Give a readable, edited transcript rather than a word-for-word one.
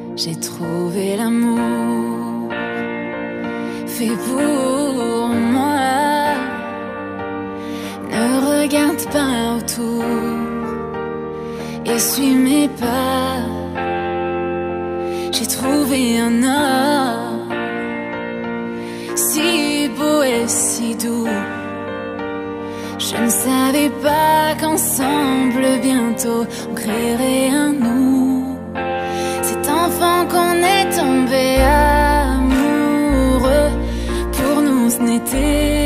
J'ai trouvé l'amour fait pour moi. Ne regarde pas autour et suis mes pas. J'ai trouvé un homme si beau et si doux. Je ne savais pas qu'ensemble bientôt on créerait un nous. Cet enfant qu'on est tombé amoureux, pour nous ce n'était